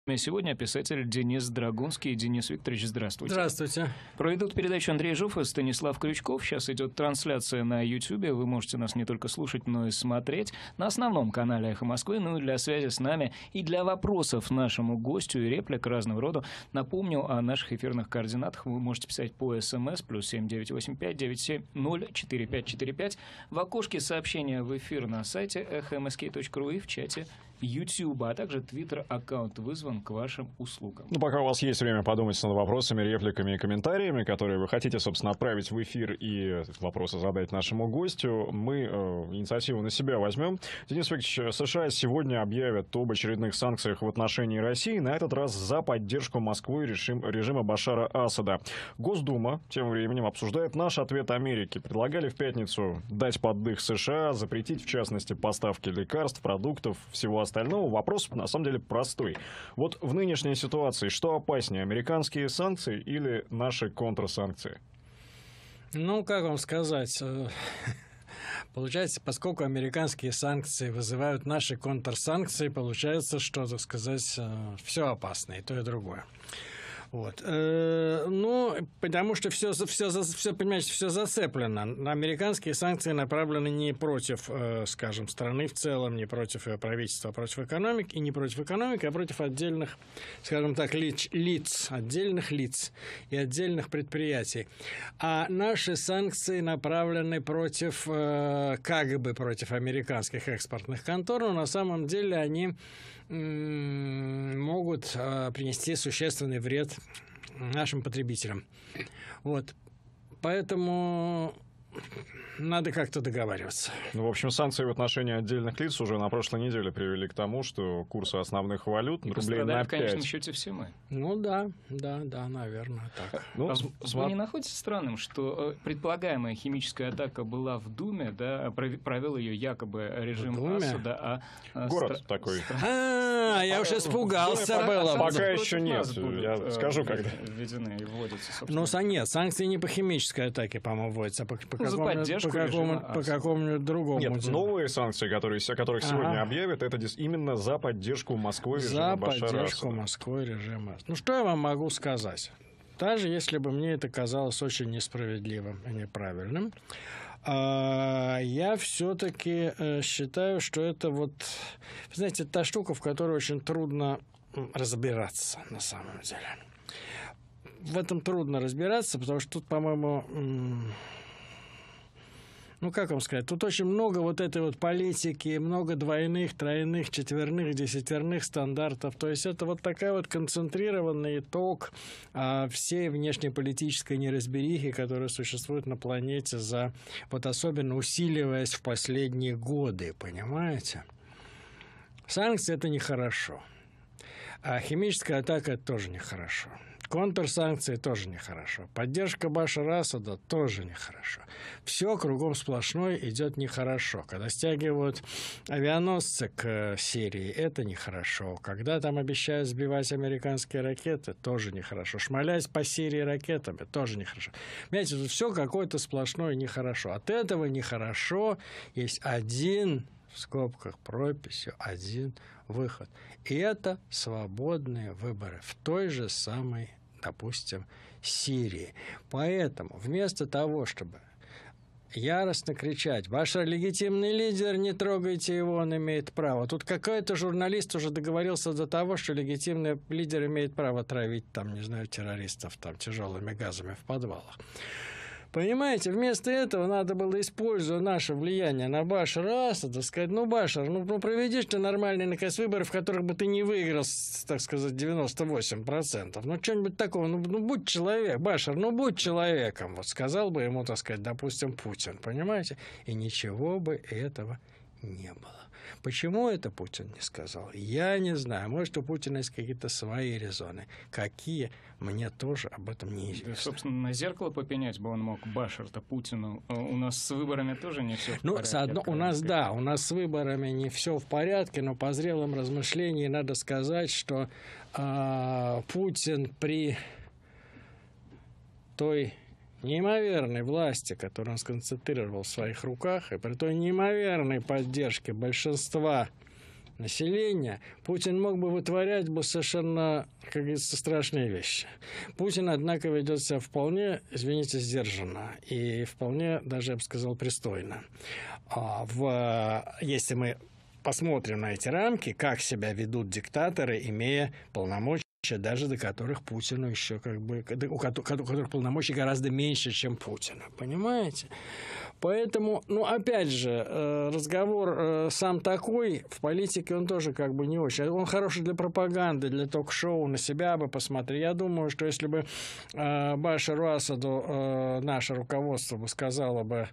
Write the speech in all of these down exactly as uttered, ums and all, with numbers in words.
Сегодня писатель Денис Драгунский. Денис Викторович, здравствуйте. Здравствуйте. Проведут передачу Андрей Жуф и Станислав Крючков. Сейчас идет трансляция на Ютьюбе. Вы можете нас не только слушать, но и смотреть на основном канале «Эхо Москвы». Ну и для связи с нами и для вопросов нашему гостю и реплик разного рода напомню о наших эфирных координатах. Вы можете писать по СМС плюс семь девять восемь пять девять семь ноль четыре пять четыре пять. В окошке сообщения в эфир на сайте эхо эм эс кей точка ру и в чате YouTube, а также Твиттер-аккаунт вызван к вашим услугам. Ну, пока у вас есть время подумать над вопросами, репликами и комментариями, которые вы хотите, собственно, отправить в эфир и вопросы задать нашему гостю, мы э, инициативу на себя возьмем. Денис Викторович, США сегодня объявят об очередных санкциях в отношении России, на этот раз за поддержку Москвы режим, режима Башара Асада. Госдума тем временем обсуждает наш ответ Америки. Предлагали в пятницу дать поддых США, запретить, в частности, поставки лекарств, продуктов, всего остального. Остального вопрос на самом деле простой. Вот в нынешней ситуации что опаснее, американские санкции или наши контрсанкции? Ну, как вам сказать, получается, поскольку американские санкции вызывают наши контрсанкции, получается, что, так сказать, все опасно, и то, и другое. Вот. Э, ну, потому что все, все, все, понимаете, все зацеплено. Американские санкции направлены не против, э, скажем, страны в целом, не против правительства, а против экономики, и не против экономики, а против отдельных, скажем так, лиц, лиц, отдельных лиц и отдельных предприятий. А наши санкции направлены против, э, как бы против американских экспортных контор, но на самом деле они могут э, принести существенный вред нашим потребителям. Вот. Поэтому надо как-то договариваться. Ну, в общем, санкции в отношении отдельных лиц уже на прошлой неделе привели к тому, что курсы основных валют и рублей на пять. в конечном счете все мы. Ну да, да, да, наверное, так. Ну, а вы не находите странным, что предполагаемая химическая атака была в Думе, да, провел ее якобы режим Асада, а город стра... такой. А, я уж испугался было. Пока еще нет, я скажу, когда. Введены и вводятся, ну, нет, санкции не по химической атаке, по-моему, вводятся, а по какому-нибудь по какому, по какому другому. Нет, делу. Новые санкции, которые, которых ага. сегодня объявят, это именно за поддержку Москвы режима Башара Асада. За поддержку Москвы режима. Ну, что я вам могу сказать? Даже если бы мне это казалось очень несправедливым и неправильным, я все-таки считаю, что это вот, знаете, та штука, в которой очень трудно разбираться на самом деле. В этом трудно разбираться, потому что тут, по-моему, ну, как вам сказать, тут очень много вот этой вот политики, много двойных, тройных, четверных, десятерных стандартов. То есть это вот такая вот концентрированный итог а, всей внешнеполитической неразберихи, которая существует на планете, за вот особенно усиливаясь в последние годы, понимаете? Санкции – это нехорошо. А химическая атака – это тоже нехорошо. Контрсанкции тоже нехорошо. Поддержка Башара Асада тоже нехорошо. Все кругом сплошной идет нехорошо. Когда стягивают авианосцы к Сирии, это нехорошо. Когда там обещают сбивать американские ракеты, тоже нехорошо. Шмалять по Сирии ракетами, тоже нехорошо. Понимаете, тут все какое-то сплошное нехорошо. От этого нехорошо есть один, в скобках прописью, один выход. И это свободные выборы в той же самой, допустим, Сирии. Поэтому вместо того, чтобы яростно кричать: «Башар легитимный лидер, не трогайте его, он имеет право». Тут какой-то журналист уже договорился до того, что легитимный лидер имеет право травить, там, не знаю, террористов там, тяжелыми газами в подвалах. Понимаете, вместо этого надо было, используя наше влияние на Башара Асада, сказать: ну, Башар, ну, ну проведишь ты нормальные, наконец, выборы, в которых бы ты не выиграл, так сказать, девяносто восемь процентов. Ну, что-нибудь такого, ну, ну, будь человек, Башар, ну, будь человеком. Вот сказал бы ему, так сказать, допустим, Путин, понимаете? И ничего бы этого не было. Почему это Путин не сказал? Я не знаю. Может, у Путина есть какие-то свои резоны. Какие? Мне тоже об этом не известно. Да, собственно, на зеркало попенять бы он мог Башар-то Путину. У нас с выборами тоже не все в ну, порядке. Одно, у нас, да, у нас с выборами не все в порядке, но по зрелым размышлениям надо сказать, что э, Путин при той неимоверной власти, которую он сконцентрировал в своих руках, и при той неимоверной поддержке большинства населения, Путин мог бы вытворять бы совершенно, как говорится, страшные вещи. Путин, однако, ведет себя вполне, извините, сдержанно и вполне, даже, я бы сказал, пристойно. А в, если мы посмотрим на эти рамки, как себя ведут диктаторы, имея полномочия, даже до которых Путину еще как бы, у которых полномочий гораздо меньше, чем Путина. Понимаете? Поэтому, ну, опять же, разговор сам такой, в политике он тоже как бы не очень. Он хороший для пропаганды, для ток-шоу, на себя бы посмотреть. Я думаю, что если бы Башару Асаду наше руководство бы сказало бы,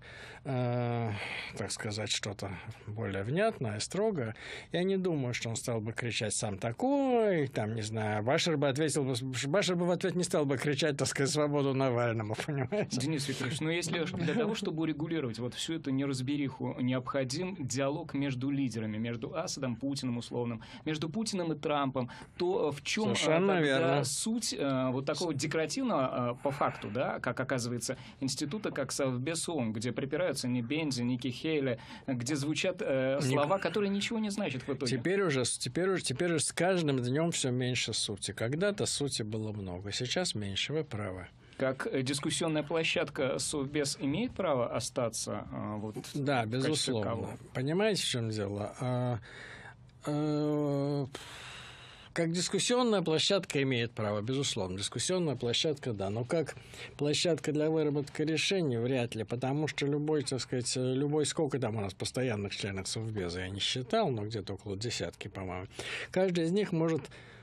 так сказать, что-то более внятное, строгое, я не думаю, что он стал бы кричать «сам такой», там, не знаю, Башар бы ответил, Башар бы в ответ не стал бы кричать, так сказать, «свободу Навальному», понимаете? Денис Викторович, но если для того, чтобы урегулировать вот всю эту неразбериху, необходим диалог между лидерами, между Асадом, Путиным условным, между Pутиным и Трампом, то в чем тогда суть э, вот такого декоративного э, по факту, да, как оказывается, института, как Совбез ООН, где припираются ни Бензи, ни Кихейле, где звучат э, слова, которые ничего не значат в итоге. Теперь уже, теперь уже, теперь уже с каждым днем все меньше сути. Когда-то сути было много, сейчас меньше, вы правы. Как дискуссионная площадка Совбез имеет право остаться? Вот, да, безусловно. Понимаете, в чем дело? А, а, как дискуссионная площадка имеет право, безусловно. Дискуссионная площадка, да. Но как площадка для выработки решений, вряд ли. Потому что любой, так сказать, любой, сколько там у нас постоянных членов Совбеза, я не считал, но где-то около десятки, по-моему. Каждый из них может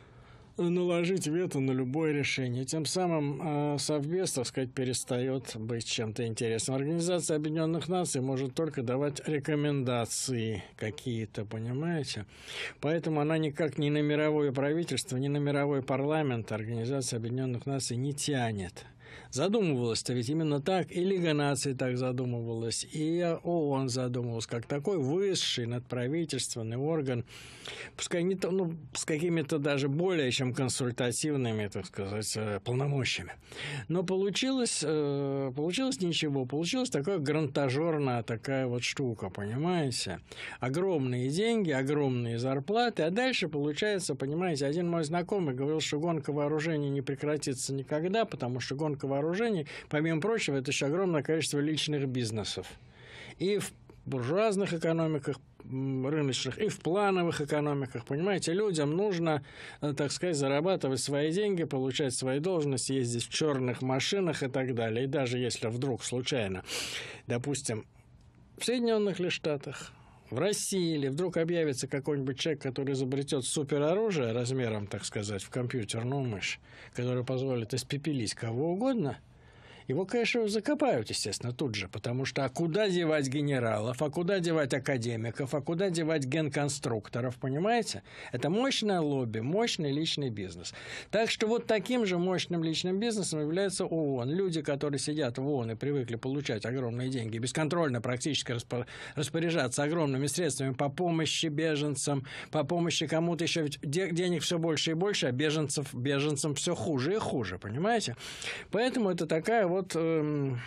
наложить вето на любое решение. Тем самым э, Совбез, так сказать, перестает быть чем-то интересным. Организация Объединенных Наций может только давать рекомендации какие-то, понимаете? Поэтому она никак ни на мировое правительство, ни на мировой парламент Организация Объединенных Наций не тянет. Задумывалось-то ведь именно так, и Лига наций так задумывалась, и ООН задумывалась, как такой высший надправительственный орган, пускай не то, ну, с какими-то даже более чем консультативными, так сказать, полномочиями. Но получилось, получилось ничего, получилась такая грантажерная такая вот штука, понимаете? Огромные деньги, огромные зарплаты, а дальше получается, понимаете, один мой знакомый говорил, что гонка вооружений не прекратится никогда, потому что гонка вооружений, помимо прочего, это еще огромное количество личных бизнесов. И в буржуазных экономиках рыночных, и в плановых экономиках, понимаете, людям нужно, так сказать, зарабатывать свои деньги, получать свои должности, ездить в черных машинах и так далее. И даже если вдруг случайно, допустим, в Соединенных ли Штатах, в России или вдруг объявится какой-нибудь человек, который изобретет супероружие размером, так сказать, в компьютерную мышь, которое позволит испепелить кого угодно, его, конечно, закопают, естественно, тут же, потому что а куда девать генералов, а куда девать академиков, а куда девать генконструкторов, понимаете? Это мощное лобби, мощный личный бизнес. Так что вот таким же мощным личным бизнесом является ООН. Люди, которые сидят в ООН и привыкли получать огромные деньги, бесконтрольно практически распоряжаться огромными средствами по помощи беженцам, по помощи кому-то еще, ведь денег все больше и больше, а беженцев, беженцам все хуже и хуже, понимаете? Поэтому это такая вот Вот, эм,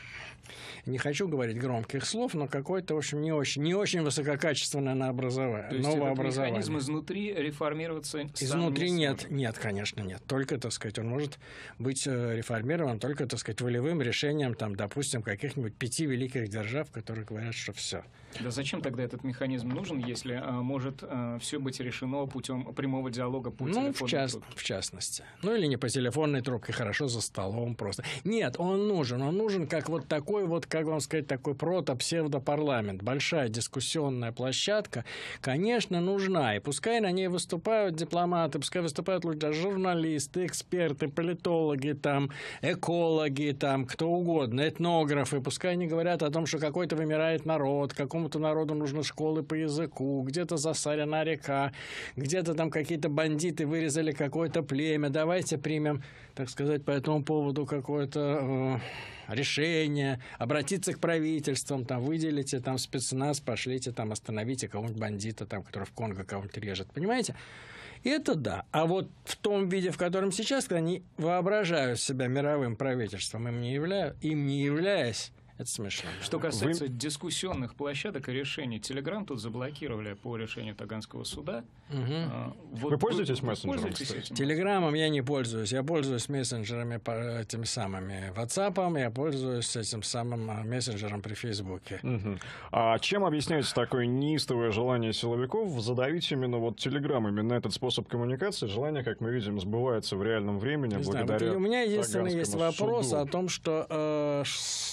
не хочу говорить громких слов, но какой-то, в общем, не очень, не очень высококачественное на образование, То есть новое этот образование. Механизм изнутри реформироваться Изнутри сам не нет, сможет. нет, конечно, нет. Только, так сказать, он может быть реформирован только, так сказать, волевым решением, там, допустим, каких-нибудь пяти великих держав, которые говорят, что все. Да зачем тогда этот механизм нужен, если а, может а, все быть решено путем прямого диалога по Ну, в, част... в частности. Ну, или не по телефонной трубке, хорошо за столом просто. Нет, он нужен. Он нужен как вот такой вот, как вам сказать, такой прото-псевдопарламент. Большая дискуссионная площадка, конечно, нужна. И пускай на ней выступают дипломаты, пускай выступают люди, журналисты, эксперты, политологи, там, экологи, там, кто угодно, этнографы. Пускай они говорят о том, что какой-то вымирает народ, какому Какому-то народу нужны школы по языку, где-то засорена река, где-то там какие-то бандиты вырезали какое-то племя. Давайте примем, так сказать, по этому поводу какое-то э, решение, обратиться к правительствам, там, выделите там спецназ, пошлите, там, остановите кого-нибудь бандита, там, который в Конго кого-нибудь режет. Понимаете? И это да. А вот в том виде, в котором сейчас, когда они воображают себя мировым правительством, им не являя, им не являясь, Это смешно. Что касается Вы... дискуссионных площадок и решений, Телеграм тут заблокировали по решению Таганского суда. Угу. А, вот вы пользуетесь вы, мессенджером? Пользуетесь Телеграмом я не пользуюсь. Я пользуюсь мессенджерами этими самыми. WhatsApp, я пользуюсь этим самым мессенджером при Фейсбуке. Угу. А чем объясняется такое неистовое желание силовиков задавить именно вот Телеграм, именно этот способ коммуникации? Желание, как мы видим, сбывается в реальном времени не благодаря знаю, вот у меня единственный есть вопрос суду. о том, что э,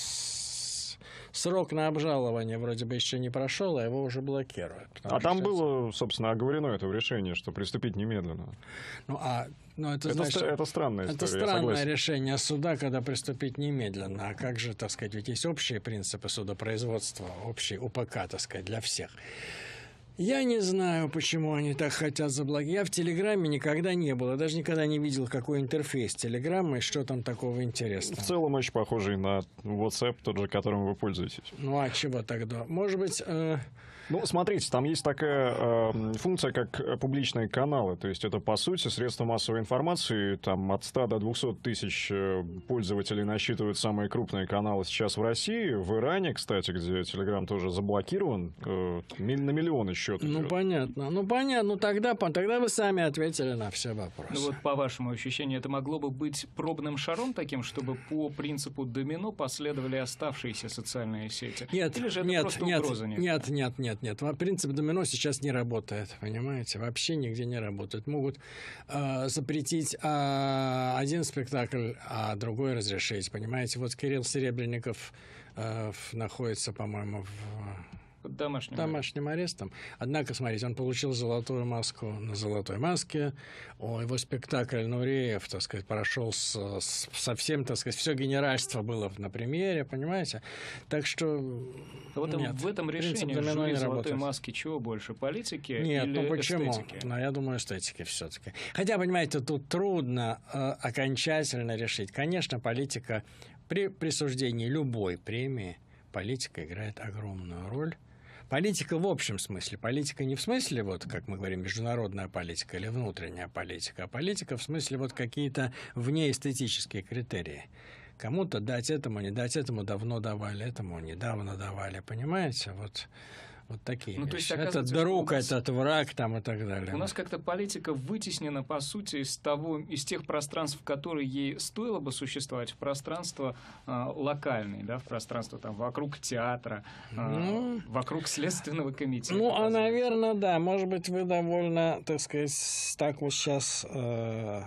срок на обжалование вроде бы еще не прошел, а его уже блокируют. А там сейчас... было, собственно, оговорено это в решении, что приступить немедленно. Ну, а, ну, это, это, значит, это странная история, это странное решение суда, когда приступить немедленно. А как же, так сказать, ведь есть общие принципы судопроизводства, общий УПК, так сказать, для всех. Я не знаю, почему они так хотят заблокировать. Я в Телеграме никогда не был. Я даже никогда не видел, какой интерфейс Телеграмма и что там такого интересного. В целом очень похожий на WhatsApp, тот же, которым вы пользуетесь. Ну а чего тогда? Может быть... Э... Ну, смотрите, там есть такая э, функция, как публичные каналы. То есть это, по сути, средства массовой информации. Там от ста до двухсот тысяч пользователей насчитывают самые крупные каналы сейчас в России. В Иране, кстати, где Телеграм тоже заблокирован, э, на миллионы счет идет. Ну, понятно. Ну, понятно. Ну, тогда, тогда вы сами ответили на все вопросы. Ну, вот по вашему ощущению, это могло бы быть пробным шаром таким, чтобы по принципу домино последовали оставшиеся социальные сети? Нет, Или же это нет, просто нет, угроза? Нет, нет, нет, нет. Нет, принцип домино сейчас не работает, понимаете? Вообще нигде не работает. Могут э, запретить э, один спектакль, а другой разрешить, понимаете? Вот Кирилл Серебренников э, находится, по-моему, в... Под домашним, домашним арестом. Однако, смотрите, он получил золотую маску на золотой маске. О, его спектакль «Нуреев», так сказать, прошел с, с, совсем, так сказать, все генеральство было на премьере, понимаете? Так что в этом, нет, в этом решении жюри золотой маски чего больше, политики нет, или ну почему? эстетики? Ну, я думаю, эстетики все-таки. Хотя, понимаете, тут трудно э, окончательно решить. Конечно, политика при присуждении любой премии, политика играет огромную роль. Политика в общем смысле. Политика не в смысле, вот, как мы говорим, международная политика или внутренняя политика, а политика в смысле вот какие-то внеэстетические критерии. Кому-то дать этому, не дать этому, давно давали, этому недавно давали. Понимаете? Вот, вот такие ну, вещи. То есть, этот друг, нас, этот враг там и так далее. У нас как-то политика вытеснена, по сути, из, того, из тех пространств, в которые ей стоило бы существовать, в пространство э, локальное, да, в пространство там, вокруг театра, э, ну, вокруг Следственного комитета. Ну, а, наверное, да. Может быть, вы довольно, так сказать, так вот сейчас э,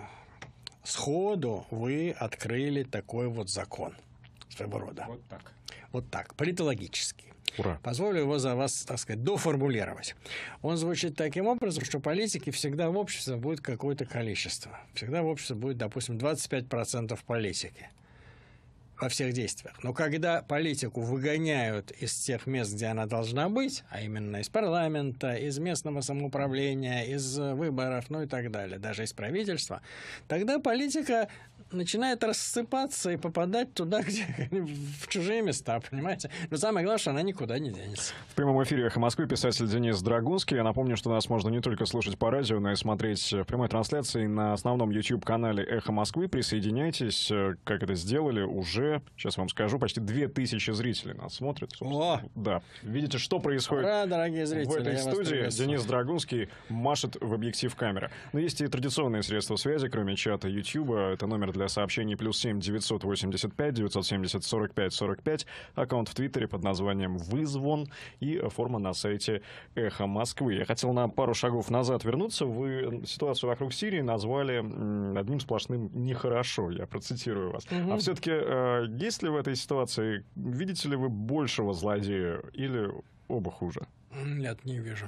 сходу вы открыли такой вот закон своего рода. Вот так. Вот так, политологический. Ура. Позволю его за вас, так сказать, доформулировать. Он звучит таким образом, что политики всегда в обществе будет какое-то количество. Всегда в обществе будет, допустим, двадцать пять процентов политики во всех действиях. Но когда политику выгоняют из тех мест, где она должна быть, а именно из парламента, из местного самоуправления, из выборов, ну и так далее, даже из правительства, тогда политика начинает рассыпаться и попадать туда, где в чужие места, понимаете? Но самое главное, что она никуда не денется. В прямом эфире «Эхо Москвы» писатель Денис Драгунский. Я напомню, что нас можно не только слушать по радио, но и смотреть в прямой трансляции на основном YouTube-канале «Эхо Москвы». Присоединяйтесь, как это сделали уже, сейчас вам скажу, почти две тысячи зрителей нас смотрят. О! Да. Видите, что происходит Ура, дорогие зрители, в этой студии. Денис Драгунский машет в объектив камеры. Но есть и традиционные средства связи, кроме чата YouTube. Это номер для сообщений плюс семь девятьсот восемьдесят пять девятьсот семьдесят сорок пять сорок пять, аккаунт в Твиттере под названием «Вызвон» и форма на сайте «Эхо Москвы». Я хотел на пару шагов назад вернуться. Вы ситуацию вокруг Сирии назвали одним сплошным «нехорошо», я процитирую вас. Угу. А все-таки э, есть ли в этой ситуации, видите ли вы большего злодея или оба хуже? Нет, не вижу.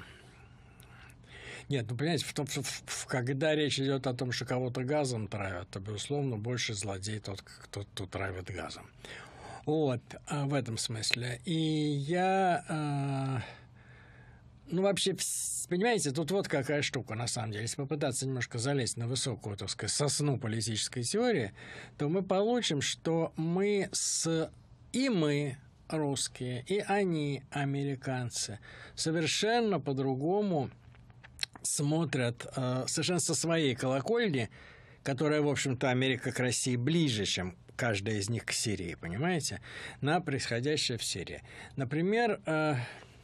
Нет, ну, понимаете, в том, что в, в, когда речь идет о том, что кого-то газом травят, то, безусловно, больше злодей тот, кто, кто травит газом. Вот, а в этом смысле. И я... А, ну, вообще, понимаете, тут вот какая штука, на самом деле. Если попытаться немножко залезть на высокую, так сказать, сосну политической теории, то мы получим, что мы с... И мы... русские, и они, американцы, совершенно по-другому смотрят, э, совершенно со своей колокольни, которая, в общем-то, Америка к России ближе, чем каждая из них к Сирии, понимаете, на происходящее в Сирии. Например, э,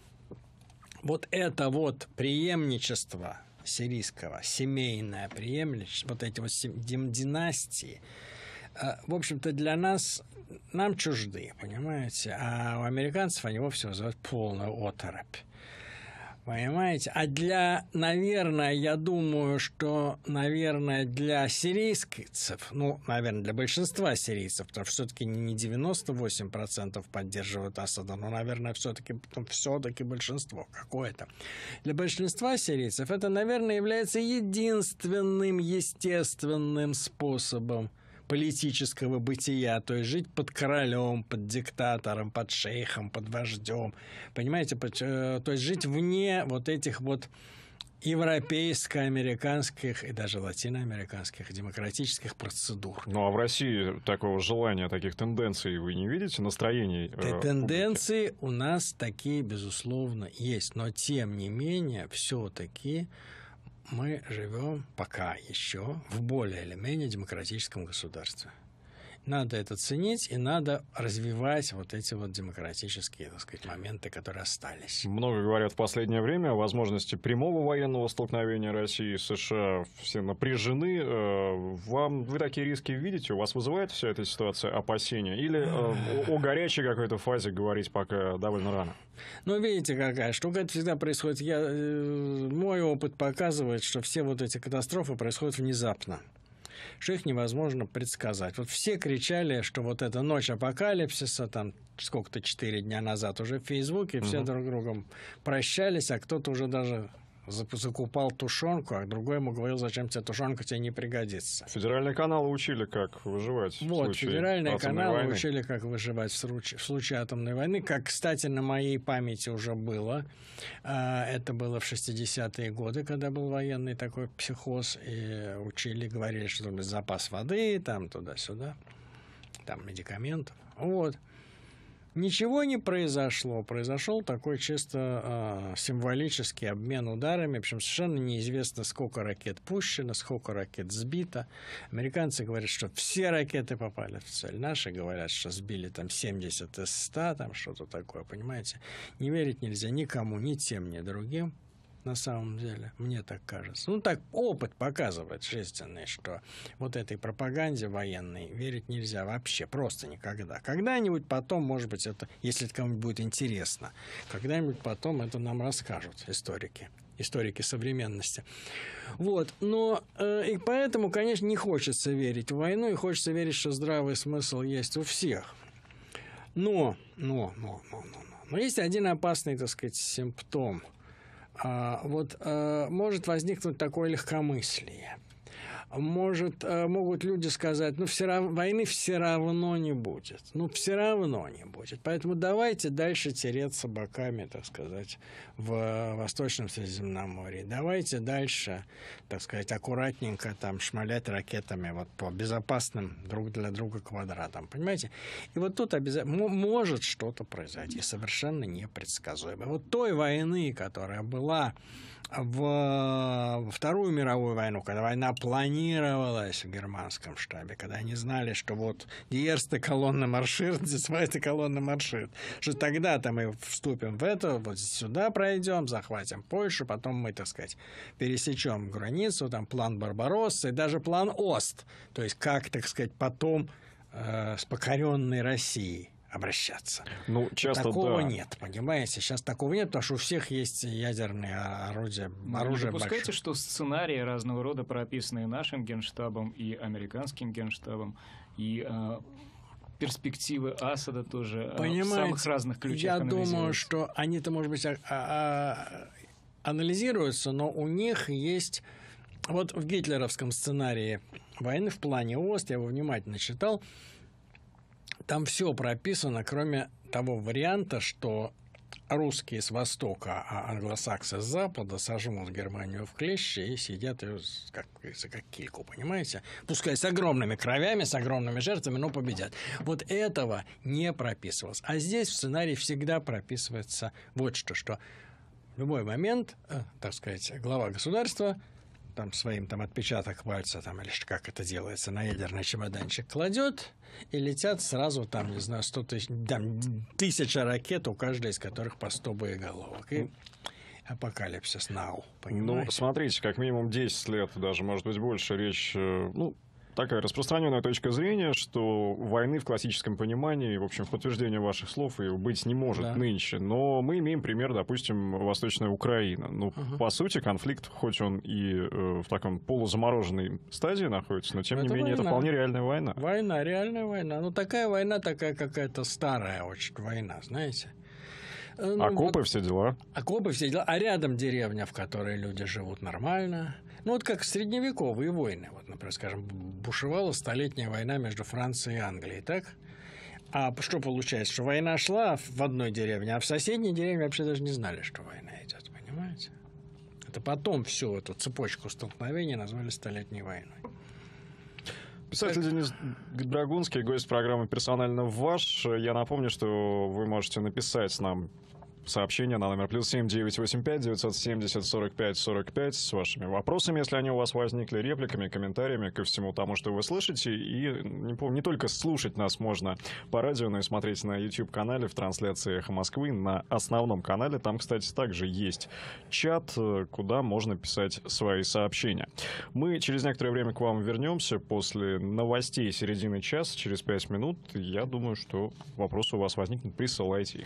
вот это вот преемничество сирийского, семейное преемничество, вот эти вот династии, э, в общем-то, для нас, нам чужды, понимаете, а у американцев они вовсе вызывают полную оторопь. Понимаете? А для, наверное, я думаю, что, наверное, для сирийцев, ну, наверное, для большинства сирийцев, потому что все-таки не девяносто восемь процентов поддерживают Асада, но, наверное, все-таки все-таки большинство какое-то. Для большинства сирийцев это, наверное, является единственным естественным способом политического бытия, то есть жить под королем, под диктатором, под шейхом, под вождем, понимаете, под, то есть жить вне вот этих вот европейско-американских и даже латиноамериканских демократических процедур. Ну а в России такого желания, таких тенденций вы не видите, настроений? Э, Тенденции публики? У нас такие, безусловно, есть, но тем не менее все-таки мы живем пока еще в более или менее демократическом государстве. Надо это ценить и надо развивать вот эти вот демократические, так сказать, моменты, которые остались. Много говорят в последнее время о возможности прямого военного столкновения России и США. Все напряжены. Вам, вы такие риски видите? У вас вызывает вся эта ситуация опасения? Или о, о горячей какой-то фазе говорить пока довольно рано? Ну, видите, какая штука. Это всегда происходит. Я, мой опыт показывает, что все вот эти катастрофы происходят внезапно, что их невозможно предсказать. Вот все кричали, что вот эта ночь апокалипсиса, там сколько-то четыре дня назад уже в Фейсбуке, угу. Все друг с другом прощались, а кто-то уже даже закупал тушенку, а другой ему говорил, зачем тебе тушенка, тебе не пригодится. Федеральные каналы учили, как выживать вот, в случае федеральные каналы войны. учили, как выживать в случае, в случае атомной войны, как, кстати, на моей памяти уже было. Это было в шестидесятые годы, когда был военный такой психоз, и учили, говорили, что запас воды, там туда-сюда, там медикаментов. Вот. Ничего не произошло. Произошел такой чисто э, символический обмен ударами. Причем совершенно неизвестно, сколько ракет пущено, сколько ракет сбито. Американцы говорят, что все ракеты попали в цель. Наши говорят, что сбили там семьдесят из ста, там что-то такое, понимаете. Не верить нельзя никому, ни тем, ни другим. На самом деле, мне так кажется. Ну, так опыт показывает жизненный, что вот этой пропаганде военной верить нельзя вообще, просто никогда. Когда-нибудь потом, может быть, это, если это кому-нибудь будет интересно, когда-нибудь потом это нам расскажут историки, историки современности. Вот, но э, и поэтому, конечно, не хочется верить в войну, и хочется верить, что здравый смысл есть у всех. Но, но, но, но, но, но, но есть один опасный, так сказать, симптом. А, вот а, может возникнуть такое легкомыслие. Может, а, могут люди сказать, ну, все равно, войны все равно не будет. Ну, все равно не будет. Поэтому давайте дальше тереться боками, так сказать, в Восточном Средиземноморье. Давайте дальше, так сказать, аккуратненько там шмалять ракетами вот по безопасным друг для друга квадратам. Понимаете? И вот тут обязательно может что-то произойти, совершенно непредсказуемо. Вот той войны, которая была в Вторую мировую войну, когда война планировалась в германском штабе, когда они знали, что вот диерста колонна марширует, десвайта колонна марширует, что тогда-то мы вступим в это, вот сюда пройдем, захватим Польшу, потом мы, так сказать, пересечем границу, там план Барбаросса и даже план Ост, то есть как, так сказать, потом э, с покоренной Россией обращаться. Ну, часто, такого да. нет, понимаете? Сейчас такого нет, потому что у всех есть ядерные орудия, оружие Вы допускаете, большое. что сценарии разного рода, прописанные нашим генштабом и американским генштабом, и э, перспективы Асада тоже э, в самых разных ключах я анализируются? думаю, что они-то, может быть, а- а- анализируются, но у них есть... Вот в гитлеровском сценарии войны в плане Ост, я его внимательно читал, там все прописано, кроме того варианта, что русские с востока, а англосаксы с запада сожмут Германию в клещи и сидят ее, как говорится, как кильку, понимаете? Пускай с огромными кровями, с огромными жертвами, но победят. Вот этого не прописывалось. А здесь в сценарии всегда прописывается вот что, что в любой момент, так сказать, глава государства там своим там отпечаток пальца, там, или как это делается, на ядерный чемоданчик кладет, и летят сразу там, не знаю, сто тысяч, там, тысяча ракет, у каждой из которых по сто боеголовок. И апокалипсис now, понимаете? Ну, смотрите, как минимум десять лет, даже, может быть, больше речь, ну, такая распространенная точка зрения, что войны в классическом понимании, в общем, в подтверждение ваших слов, и быть не может да. нынче. Но мы имеем пример, допустим, Восточная Украина. Ну, uh-huh. по сути, конфликт, хоть он и э, в таком полузамороженной стадии находится, но, тем это не менее, война. Это вполне реальная война. Война, реальная война. Ну, такая война, такая какая-то старая очень война, знаете. Ну, окопы, вот, все дела. Окопы, все дела. А рядом деревня, в которой люди живут нормально. Ну, вот как средневековые войны. Вот, например, скажем, бушевала столетняя война между Францией и Англией, так? А что получается? Что война шла в одной деревне, а в соседней деревне вообще даже не знали, что война идет, понимаете? Это потом всю эту цепочку столкновений назвали столетней войной. Писатель Денис Драгунский, гость программы «Персонально ваш». Я напомню, что вы можете написать нам сообщение на номер плюс семь девятьсот восемьдесят пять девятьсот семьдесят сорок пять сорок пять с вашими вопросами, если они у вас возникли, репликами, комментариями ко всему тому, что вы слышите. И не, не только слушать нас можно по радио, но и смотреть на YouTube-канале в трансляции «Эхо Москвы», на основном канале. Там, кстати, также есть чат, куда можно писать свои сообщения. Мы через некоторое время к вам вернемся после новостей середины часа, через пять минут. Я думаю, что вопросы у вас возникнут, присылайте их.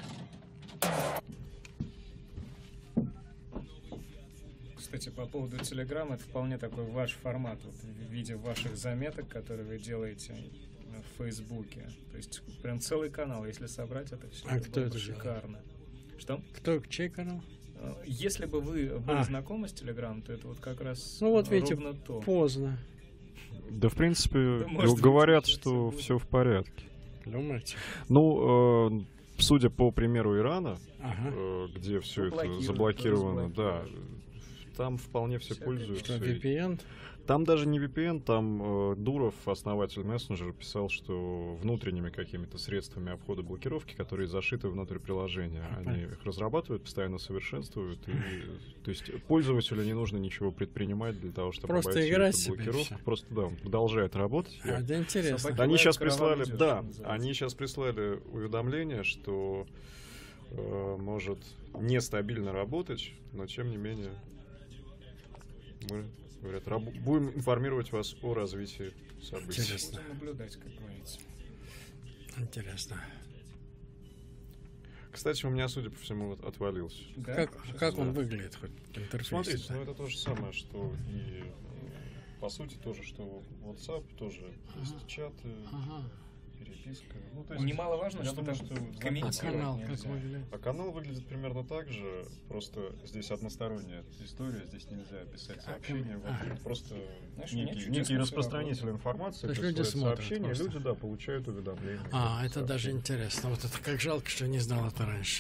Кстати, по поводу Телеграма, это вполне такой ваш формат, вот, в виде ваших заметок, которые вы делаете в Фейсбуке. То есть прям целый канал, если собрать это все, а это кто было это бы шикарно. Делает? Что? Кто, чей канал? Если бы вы были а. знакомы с Телеграмом, то это вот как раз ну, вот, видите, ровно то. Поздно. Да, в принципе, да, может, говорят, что все в порядке. Думаете? Ну, э, судя по примеру Ирана, ага. э, где все это заблокировано, да, там вполне все, все пользуются. Что, ви пи эн? Там даже не ви пи эн, там э, Дуров, основатель мессенджера, писал, что внутренними какими-то средствами обхода блокировки, которые зашиты внутрь приложения, а они их разрабатывают, постоянно совершенствуют. И, то есть пользователю не нужно ничего предпринимать для того, чтобы просто обойти играть эту блокировку. Себе Просто да, он продолжает работать. А, да, интересно. Они сейчас прислали, идешь, да, они сейчас прислали уведомление, что э, может нестабильно работать, но тем не менее мы, говорят, раб- будем информировать вас о развитии событий. Интересно. Будем наблюдать, как говорится. Интересно. Кстати, у меня, судя по всему, вот отвалился. Да? Как, как он выглядит хоть интерфейс? Смотрите, ну это то же самое, что и по сути тоже, что WhatsApp, тоже ага. есть чаты, ага. переписка. Ну, то есть, немаловажно, что думаю, там что комментировать а канал нельзя. Как выглядит? А канал выглядит примерно так же, просто здесь односторонняя история, здесь нельзя писать сообщения. А, вот, а. Просто Знаешь, некий, некий распространитель информации присылает сообщения, просто. Люди, да, получают уведомления. А, это сообщения. Даже интересно. Вот это как жалко, что не знал это раньше.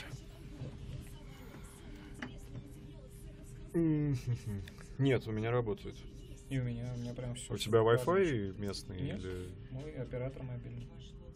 Нет, у меня работает. И у меня, у меня прям все. У тебя Wi-Fi местный? Нет, или... мой оператор мобильный.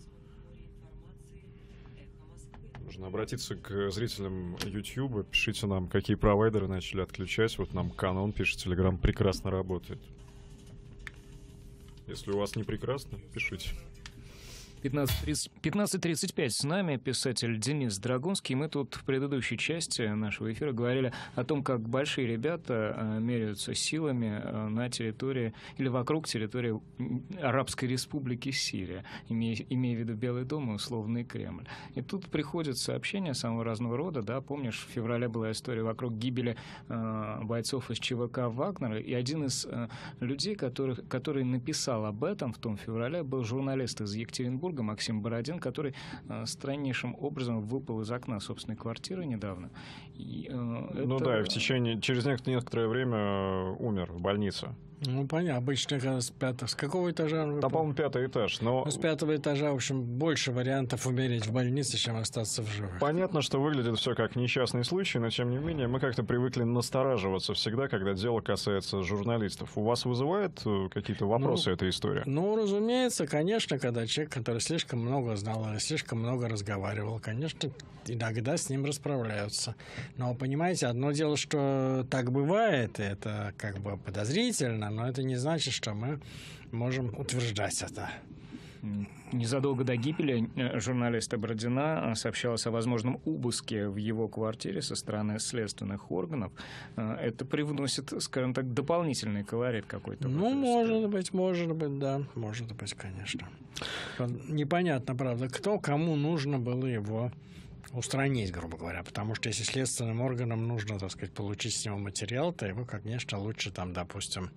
Нужно обратиться к зрителям YouTube. Пишите нам, какие провайдеры начали отключать. Вот нам Canon пишет, Telegram прекрасно работает. Если у вас не прекрасно, пишите. пятнадцать тридцать пять с нами писатель Денис Драгунский. Мы тут в предыдущей части нашего эфира говорили о том, как большие ребята э, меряются силами э, на территории или вокруг территории Арабской Республики Сирия, имея, имея в виду Белый дом и условный Кремль. И тут приходят сообщения самого разного рода. Да? Помнишь, в феврале была история вокруг гибели э, бойцов из ЧВК Вагнера, и один из э, людей, которых, который написал об этом в том феврале, был журналист из Екатеринбурга, Максим Бородин, который э, страннейшим образом выпал из окна собственной квартиры недавно. И, э, ну это... да, и в течение, через некоторое время умер в больнице. Ну, понятно, обычно когда с пятого... С какого этажа? Он Да, по-моему, пятый этаж, но... Ну, с пятого этажа, в общем, больше вариантов умереть в больнице, чем остаться в живых. Понятно, что выглядит все как несчастный случай, но, тем не менее, мы как-то привыкли настораживаться всегда, когда дело касается журналистов. У вас вызывает э, какие-то вопросы ну, эта история? Ну, разумеется, конечно, когда человек, который слишком много знал или слишком много разговаривал, конечно, иногда с ним расправляются. Но, понимаете, одно дело, что так бывает, и это как бы подозрительно, но это не значит, что мы можем утверждать это. Незадолго до гибели журналиста Бородина сообщалось о возможном обыске в его квартире со стороны следственных органов. Это привносит, скажем так, дополнительный колорит какой-то. Ну, может быть, может быть, да. Может быть, конечно. Непонятно, правда, кто, кому нужно было его устранить, грубо говоря. Потому что если следственным органам нужно, так сказать, получить с него материал, то его, конечно, лучше там, допустим,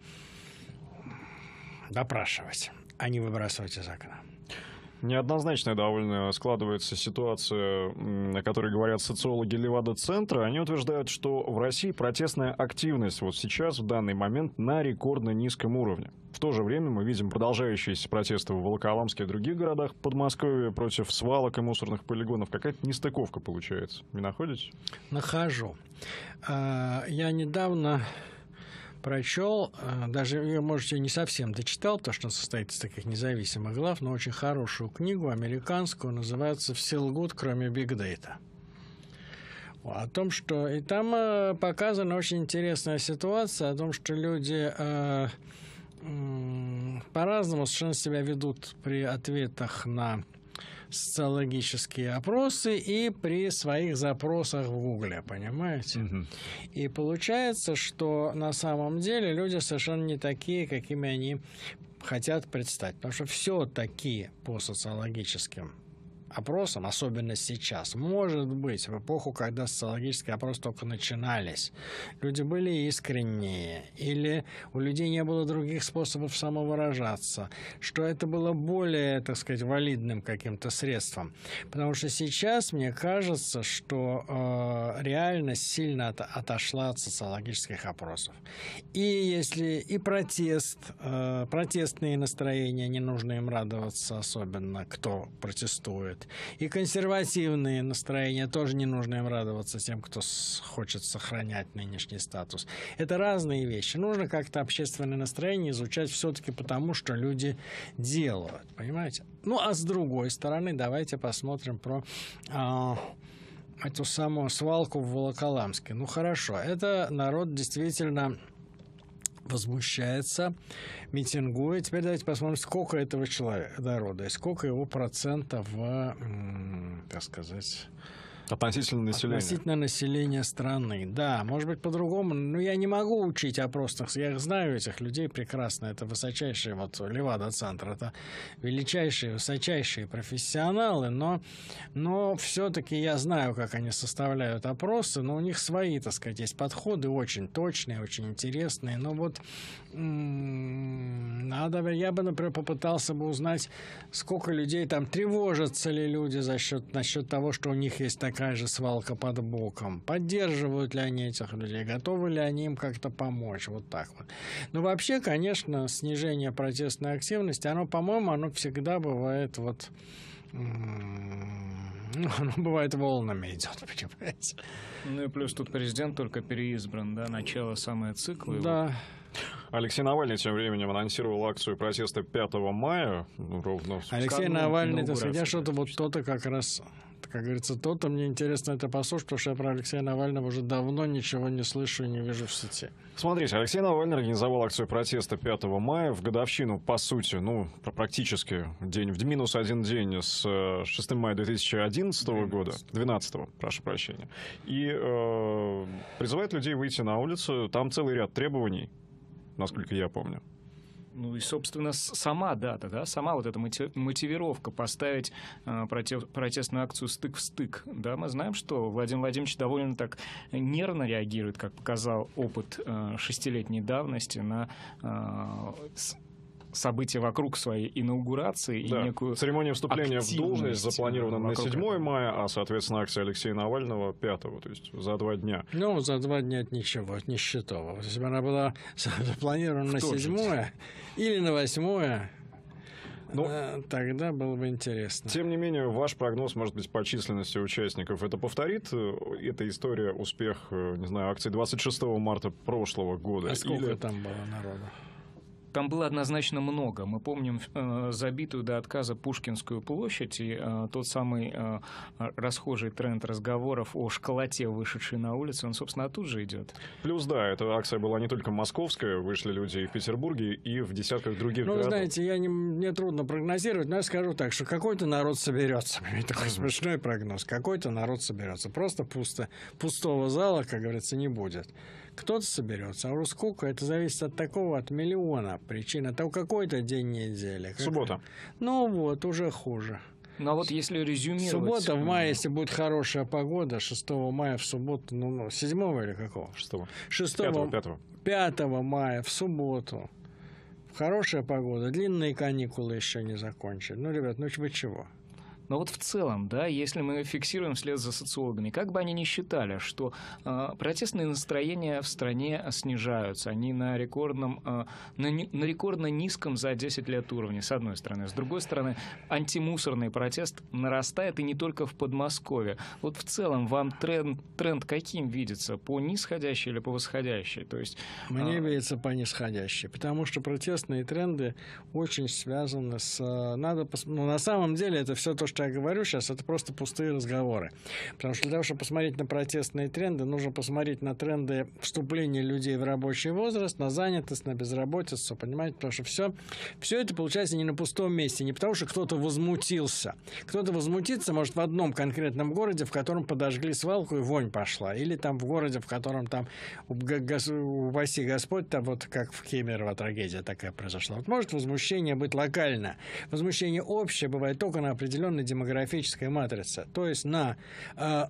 допрашивать, а не выбрасывать из окна. Неоднозначная довольно складывается ситуация, о которой говорят социологи Левада-центра. Они утверждают, что в России протестная активность вот сейчас, в данный момент, на рекордно низком уровне. В то же время мы видим продолжающиеся протесты в Волоколамске и других городах Подмосковья против свалок и мусорных полигонов. Какая-то нестыковка получается. Не находите? Нахожу. Я недавно прочел, даже, может, я не совсем дочитал, потому что он состоит из таких независимых глав, но очень хорошую книгу, американскую, называется «Все лгут, кроме бигдейта». О том, что... И там показана очень интересная ситуация, о том, что люди э, э, по-разному совершенно себя ведут при ответах на социологические опросы и при своих запросах в Гугле, понимаете? Mm-hmm. И получается, что на самом деле люди совершенно не такие, какими они хотят представить. Потому что все-таки по социологическим опросам, особенно сейчас, может быть, в эпоху, когда социологические опросы только начинались, люди были искренние, или у людей не было других способов самовыражаться, что это было более, так сказать, валидным каким-то средством. Потому что сейчас, мне кажется, что э, реальность сильно от, отошла от социологических опросов. И если и протест, э, протестные настроения, не нужно им радоваться, особенно кто протестует, и консервативные настроения тоже не нужно им радоваться тем, кто хочет сохранять нынешний статус. Это разные вещи. Нужно как-то общественное настроение изучать все-таки потому, что люди делают. Понимаете? Ну, а с другой стороны, давайте посмотрим про а, эту самую свалку в Волоколамске. Ну, хорошо. Это народ действительно возмущается, митингует. Теперь давайте посмотрим, сколько этого человека, народа, и сколько его процентов в, так сказать... Относительно населения. Относительно населения страны. Да, может быть, по-другому. Но я не могу учить опросных. Я знаю этих людей прекрасно. Это высочайшие, вот Левада-центр, это величайшие, высочайшие профессионалы, но, но все-таки я знаю, как они составляют опросы, но у них свои, так сказать, есть подходы очень точные, очень интересные. Но вот м- надо, я бы, например, попытался бы узнать, сколько людей там, тревожатся ли люди за счет, насчет того, что у них есть такая же свалка под боком. Поддерживают ли они этих людей? Готовы ли они им как-то помочь? Вот так вот. Но вообще, конечно, снижение протестной активности, оно, по-моему, оно всегда бывает вот... Ну, оно бывает волнами идет, понимаете? Ну и плюс тут президент только переизбран, да? Начало самое циклы. Да. Вот. Алексей Навальный тем временем анонсировал акцию протеста пятого мая. Ну, ровно в Алексей Навальный, так сказать, я что-то вот то-то как раз... Как говорится, то-то мне интересно это послушать, потому что я про Алексея Навального уже давно ничего не слышу и не вижу в сети. Смотрите, Алексей Навальный организовал акцию протеста пятого мая в годовщину, по сути, ну, практически день в минус один день с шестого мая две тысячи одиннадцатого года, двенадцатого, прошу прощения, и э, призывает людей выйти на улицу. Там целый ряд требований, насколько я помню. Ну и, собственно, сама дата, да, сама вот эта мотивировка поставить э, против, протестную акцию стык в стык. Да, мы знаем, что Владимир Владимирович довольно так нервно реагирует, как показал опыт э, шестилетней давности, на э, с, события вокруг своей инаугурации Да. и некую Церемония вступления в должность активность запланирована на вокруг седьмое этого. мая, а, соответственно, акция Алексея Навального пятого, то есть за два дня. Ну, за два дня от ничего, от нищетого. Если бы она была запланирована на тот же седьмое или на восьмое, Ну, э, тогда было бы интересно. Тем не менее, ваш прогноз, может быть, по численности участников, это повторит э, эта история, успех, э, не знаю, акции двадцать шестого марта прошлого года? А сколько Или- там было народу? Там было однозначно много. Мы помним э, забитую до отказа Пушкинскую площадь и э, тот самый э, расхожий тренд разговоров о школоте, вышедшей на улицу, он, собственно, оттуда же идет. Плюс, да, эта акция была не только московская, вышли люди и в Петербурге, и в десятках других Ну, вы городов. знаете, я не, мне трудно прогнозировать, но я скажу так, что какой-то народ соберется. Такой смешной прогноз. Какой-то народ соберется. Просто пусто, пустого зала, как говорится, не будет. Кто-то соберется, а уж сколько, это зависит от такого, от миллиона причин. Это какой-то день недели. Как- Суббота. Ну вот, уже хуже. Ну, а вот если резюмировать... Суббота в мае, э, если будет хорошая погода, шестого мая в субботу, ну, ну седьмого или какого? Шестого. шестого, Пятого, пятого. пятого мая в субботу. Хорошая погода, длинные каникулы еще не закончили. Ну, ребят, ну вы чего? Но вот в целом, да, если мы фиксируем вслед за социологами, как бы они ни считали, что э, протестные настроения в стране снижаются, они на рекордном, э, на, ни- на рекордно низком за десять лет уровне, с одной стороны. С другой стороны, антимусорный протест нарастает, и не только в Подмосковье. Вот в целом вам тренд, тренд каким видится? По нисходящей или по восходящей? То есть, Мне а, видится по нисходящей, потому что протестные тренды очень связаны с... э, Надо, пос- ну, на самом деле, это все то, что я говорю сейчас, это просто пустые разговоры. Потому что для того, чтобы посмотреть на протестные тренды, нужно посмотреть на тренды вступления людей в рабочий возраст, на занятость, на безработицу, понимаете? Потому что все, все это получается не на пустом месте, не потому что кто-то возмутился. Кто-то возмутится, может, в одном конкретном городе, в котором подожгли свалку и вонь пошла. Или там в городе, в котором там, упаси Господь, там вот как в Кемерово трагедия такая произошла. Вот может возмущение быть локально. Возмущение общее бывает только на определенной демографической матрице. То есть на э,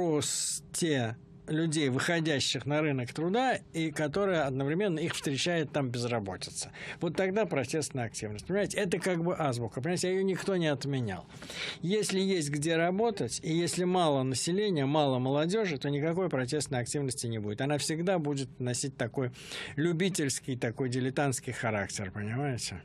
росте людей, выходящих на рынок труда, и которая одновременно их встречает там безработица. Вот тогда протестная активность. Понимаете, это как бы азбука. Понимаете, ее никто не отменял. Если есть где работать, и если мало населения, мало молодежи, то никакой протестной активности не будет. Она всегда будет носить такой любительский, такой дилетантский характер, понимаете?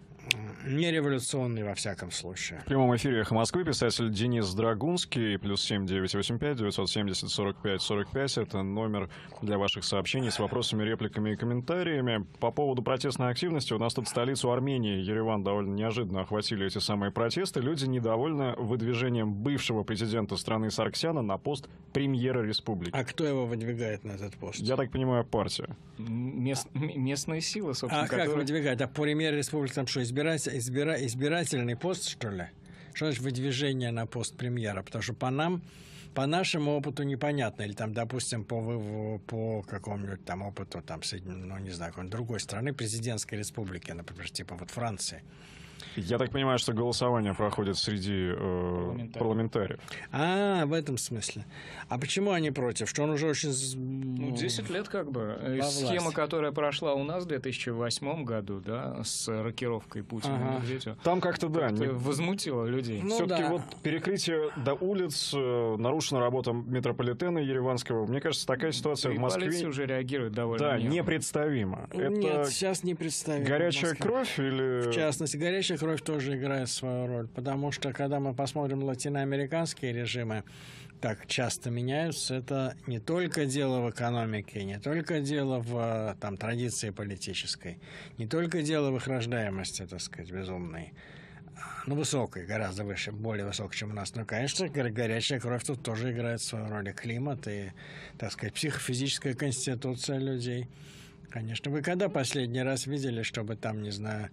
Не революционный во всяком случае. В прямом эфире «Эхо Москвы» писатель Денис Драгунский. Плюс семь девятьсот восемьдесят пять девятьсот семьдесят сорок пять сорок пять. Это номер для ваших сообщений с вопросами, репликами и комментариями. По поводу протестной активности. У нас тут столицу Армении, Ереван, довольно неожиданно охватили эти самые протесты. Люди недовольны выдвижением бывшего президента страны Сарксяна на пост премьера республики. А кто его выдвигает на этот пост? Я так понимаю, партия. Мест, м- местные силы, собственно, А как которые... выдвигать? А премьер республики там что, избирать, избира, избирательный пост, что ли? Что значит выдвижение на пост премьера? Потому что по нам, по нашему опыту непонятно. Или там, допустим, по, вы- по какому-нибудь там опыту, там, Соедин- ну, не знаю, какой-нибудь другой страны, президентской республики, например, типа вот Франции. Я так понимаю, что голосование проходит среди э, Парламентариев. парламентариев. А, в этом смысле. А почему они против? Что он уже очень... с- Ну, десять лет как бы. И Во схема, власти. которая прошла у нас в две тысячи восьмом году, да, с рокировкой Путина Ага. и Медведева, Там как-то, да, как-то не- возмутило людей. Ну, Все-таки да. вот перекрытие до улиц, э, нарушена работа метрополитена ереванского. Мне кажется, такая ситуация И в Москве, полиция уже реагирует довольно да, нервно. непредставима. Это Нет, сейчас не представим. горячая Москва. кровь или... В частности, горячая кровь тоже играет свою роль, потому что, когда мы посмотрим латиноамериканские режимы, так часто меняются, это не только дело в экономике, не только дело в там, традиции политической, не только дело в их рождаемости, так сказать, безумной, ну, высокой, гораздо выше, более высокой, чем у нас. Но, конечно, го- горячая кровь тут тоже играет свою роль. И климат, и, так сказать, психофизическая конституция людей. Конечно, вы когда последний раз видели, чтобы там, не знаю,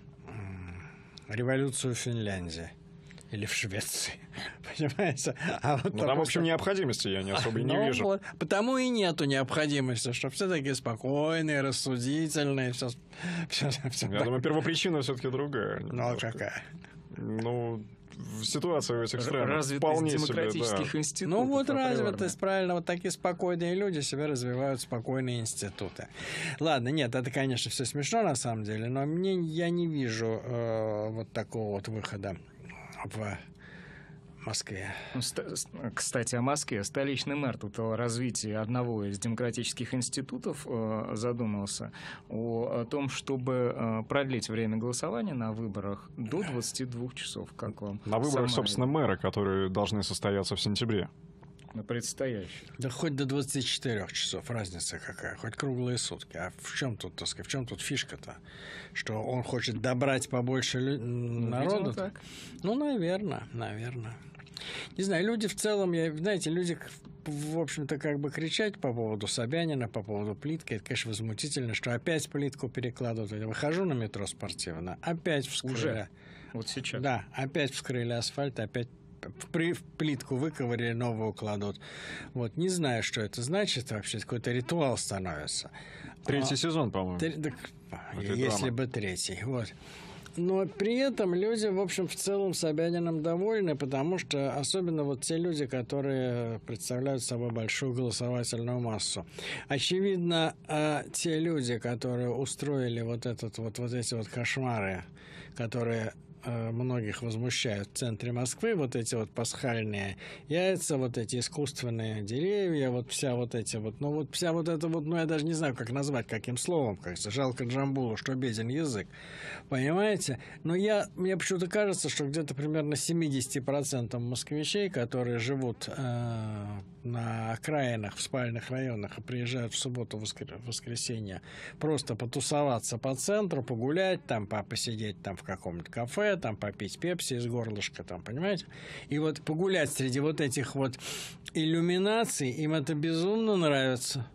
революцию в Финляндии или в Швеции, понимаете? А вот Ну, там, в общем, необходимости я не особо и не Ну вижу. вот, потому и нету необходимости, чтобы все такие спокойные, рассудительные, все, все, все. Я думаю, первопричина все-таки другая. Ну, а немножко. какая? Ну, ситуация в этих странах развитость вполне демократических себе, да. институтов. Ну вот априорно. развитость, правильно, вот такие спокойные люди себе развивают спокойные институты. Ладно, нет, это, конечно, все смешно на самом деле, но мне я не вижу э, вот такого вот выхода в Москве. Ну, ста- с- Кстати, о Москве. Столичный мэр тут о развитии одного из демократических институтов э, задумался о, о том, чтобы э, продлить время голосования на выборах до двадцати двух часов. Как вам? На выборах, сама собственно, мэра, которые должны состояться в сентябре. на предстоящих? Да хоть до двадцати четырёх часов, разница какая, хоть круглые сутки. А в чем тут, так сказать, в чем тут фишка-то? Что он хочет добрать побольше лю- Ну, народу? видимо, так. Ну, наверное, наверное. Не знаю, люди в целом, я, знаете, люди, в общем-то, как бы кричать по поводу Собянина, по поводу плитки, это, конечно, возмутительно, что опять плитку перекладывают. Я выхожу на метро спортивно, опять вскрыли. Уже? Вот сейчас. Да, опять вскрыли асфальт, опять в при- в плитку выковырили, новую кладут. Вот, не знаю, что это значит вообще, какой-то ритуал становится. Третий А, сезон, по-моему. Три- так, Этой если драмы. бы третий, вот. Но при этом люди, в общем, в целом Собяниным довольны, потому что особенно вот те люди, которые представляют собой большую голосовательную массу. Очевидно, э, те люди, которые устроили вот, этот, вот, вот эти вот кошмары, которые э, многих возмущают в центре Москвы, вот эти вот пасхальные яйца, вот эти искусственные деревья, вот вся вот эти вот, ну вот вся вот эта вот, ну я даже не знаю, как назвать, каким словом, кажется, жалко Джамбулу, что беден язык, понимаете? Но я, мне почему-то кажется, что где-то примерно семьдесят процентов москвичей, которые живут э, на окраинах, в спальных районах и приезжают в субботу, воскр- воскресенье, просто потусоваться по центру, погулять, там, по- посидеть там в каком-нибудь кафе, там попить пепси из горлышка, там, понимаете? И вот погулять среди вот этих вот иллюминаций, им это безумно нравится.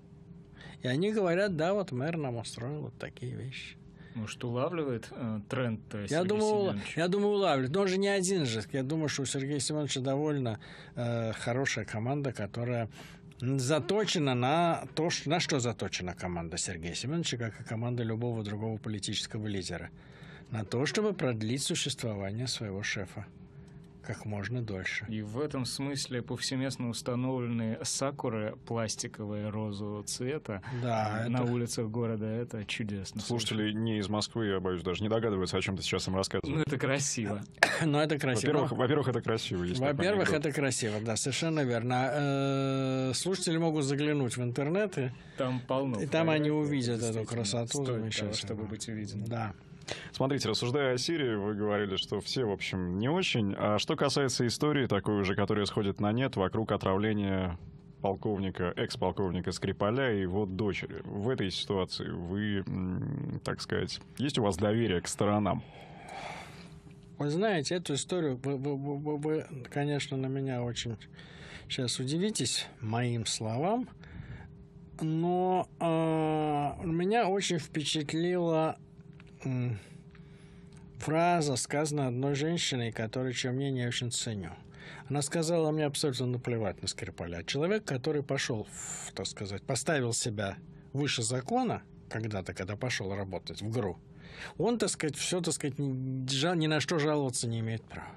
И они говорят, да, вот мэр нам устроил вот такие вещи. Может, улавливает э, тренд э, Я Сергей думаю, Семенович? я думаю, улавливает. Но он же не один же. Я думаю, что у Сергея Семеновича довольно э, хорошая команда, которая заточена на то, что, на что заточена команда Сергея Семеновича, как и команда любого другого политического лидера. На то, чтобы продлить существование своего шефа как можно дольше. И в этом смысле повсеместно установлены сакуры пластиковые розового цвета Да, на это- улицах города. Это чудесно. Слушатели не из Москвы, я боюсь, даже не догадываются, о чем ты сейчас им Ну, рассказываешь. это красиво. Но это красиво. Во-первых, во-первых, это красиво. есть такой Во-первых, анекдот. это красиво, да, совершенно верно. Э, Слушатели могут заглянуть в интернет и Там полно. И там они фотографий, увидят эту действительно красоту стоит того, замечательную. чтобы быть увиденным. да. Смотрите, рассуждая о Сирии, вы говорили, что все, в общем, не очень. А что касается истории такой уже, которая сходит на нет вокруг отравления полковника, экс-полковника Скрипаля и его дочери. В этой ситуации вы, м, так сказать, есть у вас доверие к сторонам? Вы знаете, эту историю, вы, вы- вы- вы- вы, конечно, на меня очень сейчас удивитесь моим словам, но э, меня очень впечатлила м, фраза, сказанная одной женщиной, которую, чье мнение я очень ценю. Она сказала, мне абсолютно наплевать на Скрипаля. Человек, который пошел, в, так сказать, поставил себя выше закона, когда-то, когда пошел работать в ГРУ, он, так сказать, все, так сказать, ни, жа- ни на что жаловаться не имеет права.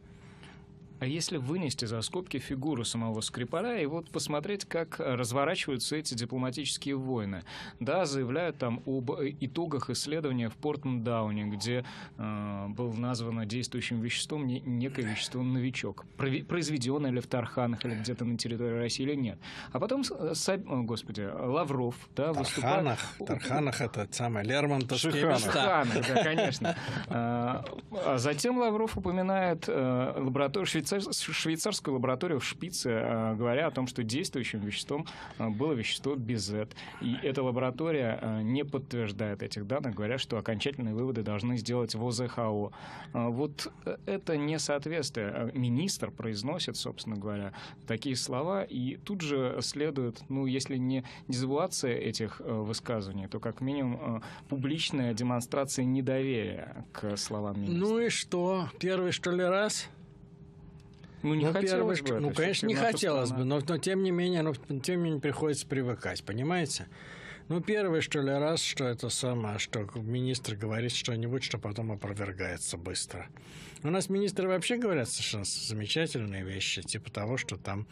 А если вынести за скобки фигуру самого Скрипаля и вот посмотреть, как разворачиваются эти дипломатические войны. Да, заявляют там об итогах исследования в Портендауне, где э, был названо действующим веществом не- некое вещество «новичок». Прови- произведенное ли в Тарханах или где-то на территории России или нет. А потом, с- Са- о, господи, Лавров, да, выступает... Тарханах, Тарханах это самое, Лермонтовские Шиханах. места. Тарханах, да, конечно. А а затем Лавров упоминает э, лабораторию, швейцар- швейцарскую лабораторию в Шпице, э, говоря о том, что действующим веществом э, было вещество Бизет. И эта лаборатория э, не подтверждает этих данных, говоря, что окончательные выводы должны сделать в ОЗХО. А Вот э, это несоответствие. А Министр произносит, собственно говоря, такие слова, и тут же следует, ну, если не дезавуация этих э, высказываний, то как минимум э, публичная демонстрация недоверия к словам министра. Ну и что? Первый, что ли, раз? Ну, не Ну, хотелось первый, бы. ну, это конечно, не всё-таки наша хотелось страна. бы, но, но тем не менее, ну, тем не менее приходится привыкать, понимаете? Ну, первый, что ли, раз, что это самое, что министр говорит что-нибудь, что потом опровергается быстро. У нас министры вообще говорят совершенно замечательные вещи, типа того, что там,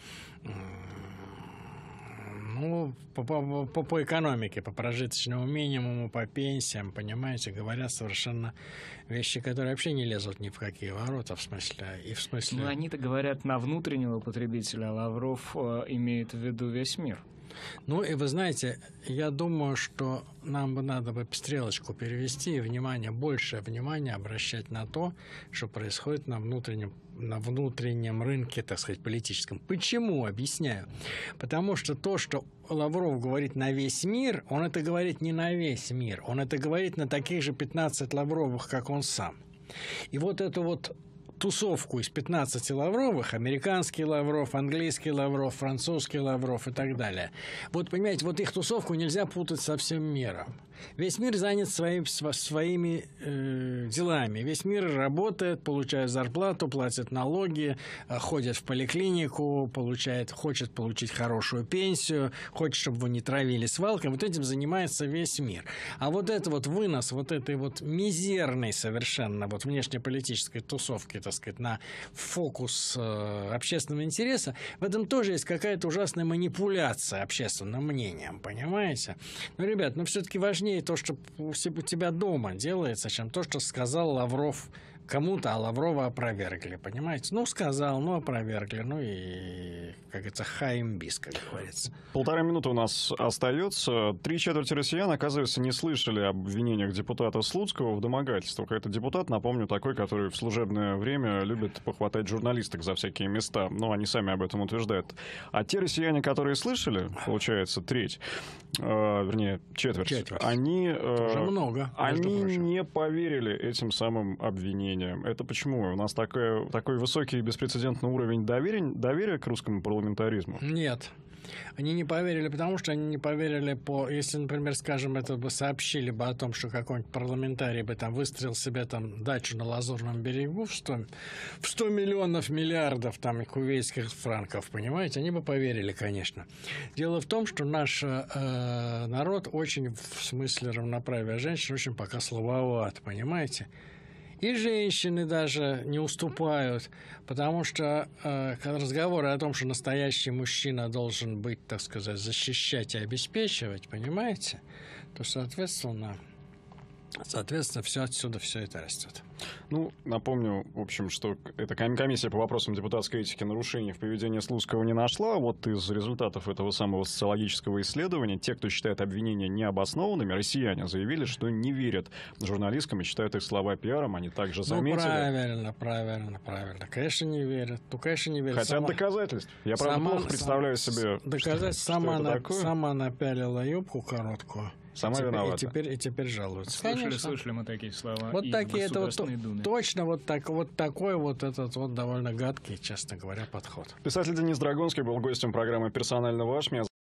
ну, по, по, по, по экономике, по прожиточному минимуму, по пенсиям, понимаете, говорят совершенно вещи, которые вообще не лезут ни в какие ворота, в смысле, и в смысле... Ну, они-то говорят на внутреннего потребителя, а Лавров э, имеет в виду весь мир. Ну, и вы знаете, я думаю, что нам бы надо бы стрелочку перевести и внимание, большее внимание обращать на то, что происходит на внутреннем, на внутреннем рынке, так сказать, политическом. Почему? Объясняю. Потому что то, что Лавров говорит на весь мир, он это говорит не на весь мир, он это говорит на таких же пятнадцать Лавровых, как он сам. И вот эту вот тусовку из пятнадцати Лавровых, американский Лавров, английский Лавров, французский Лавров и так далее. Вот, понимаете, вот их тусовку нельзя путать со всем миром. Весь мир занят своим, своими э, делами. Весь мир работает, получает зарплату, платит налоги, э, ходит в поликлинику, получает, хочет получить хорошую пенсию, хочет, чтобы его не травили свалкой. Вот этим занимается весь мир. А вот это вот вынос вот этой вот мизерной совершенно вот внешнеполитической тусовки, так сказать, на фокус э, общественного интереса, в этом тоже есть какая-то ужасная манипуляция общественным мнением, понимаете? Ну, ребят, ну все-таки важнее то, что у тебя дома делается, чем то, что сказал Лавров кому-то, а Лаврова опровергли, понимаете? Ну, сказал, ну, опровергли, ну и, как говорится, хаимбис, как говорится. Полтора минуты у нас остается. Три четверти россиян, оказывается, не слышали об обвинениях депутата Слуцкого в домогательствах. Это депутат, напомню, такой, который в служебное время любит похватать журналисток за всякие места. Ну, они сами об этом утверждают. А те россияне, которые слышали, получается, треть, э, вернее, четверть, четверть. они, э, уже много, они не поверили этим самым обвинениям. Это почему? У нас такой, такой высокий беспрецедентный уровень доверия, доверия к русскому парламентаризму? Нет. Они не поверили, потому что они не поверили по... Если, например, скажем, это бы сообщили бы о том, что какой-нибудь парламентарий бы там выстроил себе там дачу на Лазурном берегу в сто, в сто миллионов миллиардов там кувейтских франков, понимаете, они бы поверили, конечно. Дело в том, что наш э, народ очень, в смысле равноправия женщин, очень пока слабоват, понимаете? И женщины даже не уступают, потому что э, разговоры о том, что настоящий мужчина должен быть, так сказать, защищать и обеспечивать, понимаете, то, соответственно, соответственно, все отсюда, все это растет. Ну, напомню, в общем, что эта комиссия по вопросам депутатской этики нарушений в поведении Слуцкого не нашла. Вот из результатов этого самого социологического исследования те, кто считает обвинения необоснованными, россияне заявили, что не верят журналисткам и считают их слова пиаром. Они также заметили... Ну, правильно, правильно, правильно. Конечно, не верят. Ну, конечно, не верят. Хотят сама... доказательств. Я, правда, сама... плохо представляю себе, доказать, что, сама, что это на... такое. Сама напялила юбку короткую. Сама и теперь, виновата. И теперь, и теперь жалуются. Слышали, Конечно. слышали мы такие слова. Вот и такие, в это вот Думе. точно вот, так, вот такой вот этот вот довольно гадкий, честно говоря, подход. Писатель Денис Драгунский был гостем программы «Персонально ваш». Меня